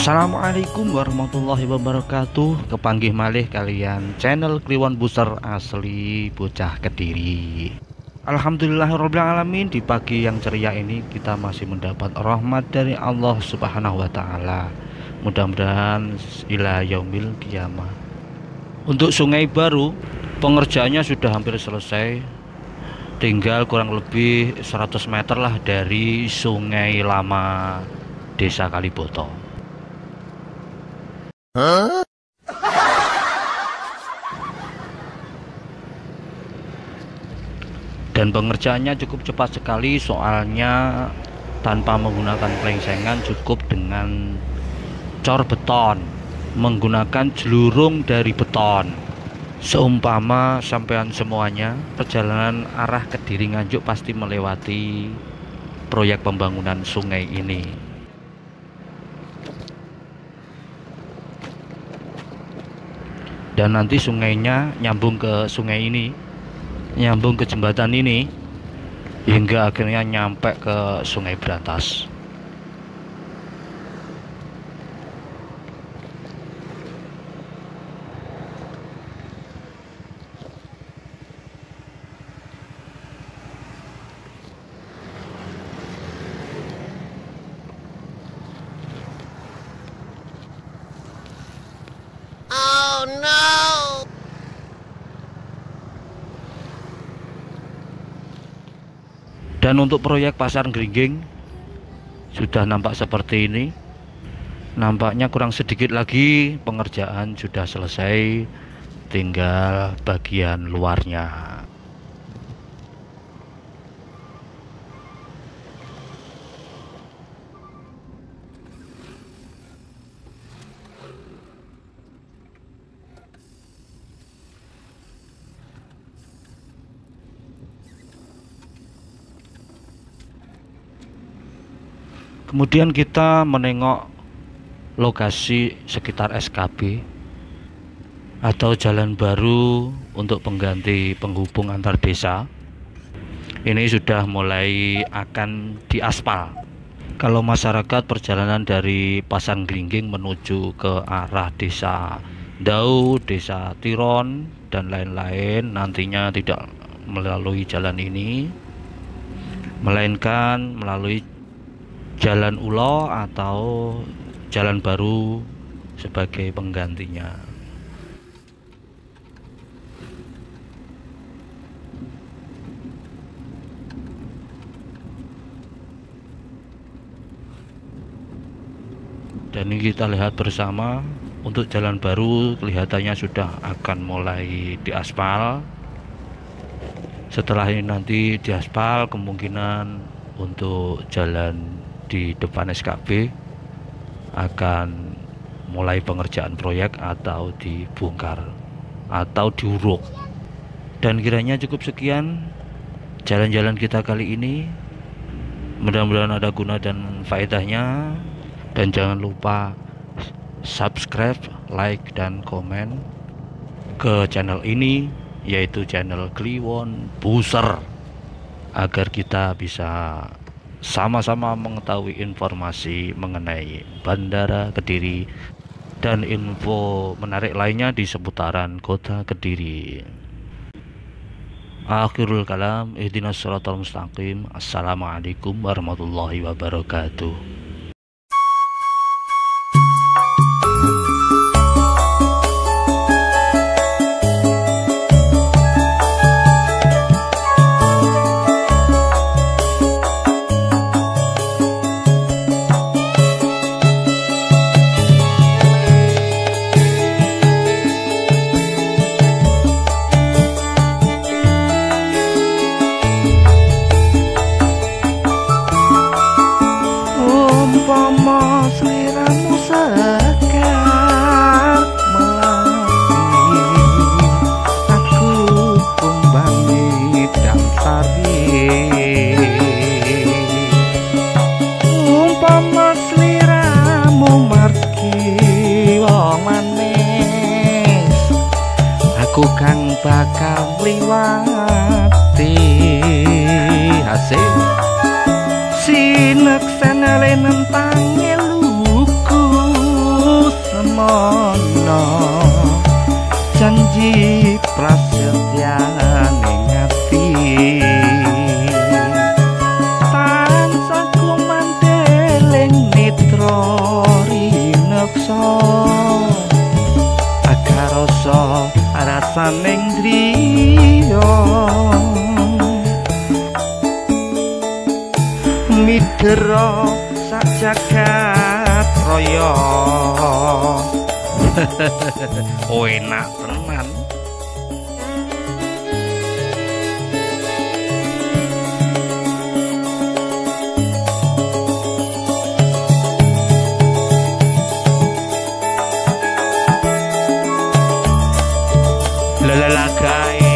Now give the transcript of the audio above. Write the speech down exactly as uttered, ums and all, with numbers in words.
Assalamualaikum warahmatullahi wabarakatuh. Kepanggih malih kalian channel Kliwon Booster asli bocah Kediri. Alhamdulillahirabbil alamin, di pagi yang ceria ini kita masih mendapat rahmat dari Allah Subhanahu wa taala. Mudah-mudahan ila yaumil qiyamah. Untuk Sungai Baru, pengerjaannya sudah hampir selesai. Tinggal kurang lebih seratus meter lah dari Sungai Lama Desa Kaliboto. Huh? Dan pengerjaannya cukup cepat sekali, soalnya tanpa menggunakan pelengsengan, cukup dengan cor beton, menggunakan jelurung dari beton. Seumpama sampean semuanya perjalanan arah Kediri Nganjuk pasti melewati proyek pembangunan sungai ini. Dan nanti sungainya nyambung ke sungai ini, nyambung ke jembatan ini, hingga akhirnya nyampe ke Sungai Brantas. Oh no! Dan untuk proyek Pasar Gringging sudah nampak seperti ini. Nampaknya kurang sedikit lagi pengerjaan sudah selesai, tinggal bagian luarnya. Kemudian kita menengok lokasi sekitar S K B atau jalan baru untuk pengganti penghubung antar desa. Ini sudah mulai akan diaspal. Kalau masyarakat perjalanan dari Pasar Gringging menuju ke arah desa Dau, desa Tiron, dan lain-lain, nantinya tidak melalui jalan ini, melainkan melalui Jalan Ulo atau jalan baru sebagai penggantinya. Dan ini kita lihat bersama, untuk jalan baru kelihatannya sudah akan mulai diaspal. Setelah ini nanti diaspal, kemungkinan untuk jalan di depan S K B akan mulai pengerjaan proyek atau dibongkar atau diuruk. Dan kiranya cukup sekian jalan-jalan kita kali ini. Mudah-mudahan ada guna dan faedahnya, dan jangan lupa subscribe, like, dan komen ke channel ini, yaitu channel Kliwon Booster, agar kita bisa sama-sama mengetahui informasi mengenai Bandara Kediri dan info menarik lainnya di seputaran kota Kediri. Akhirul kalam, ihdinas shiratal mustaqim. Assalamualaikum warahmatullahi wabarakatuh. Umpama seliramu sekar melati, aku kumbangi dan sari. Umpama seliramu margi wong manis, aku kang bakal liwati. Hasil sinek senele nentang eluku mono janji prasetyane ngati tansah kumandeling nitra rineksa agar rasa rasaning driya midera sak jagat raya. Oh enak tenan. Lalala kai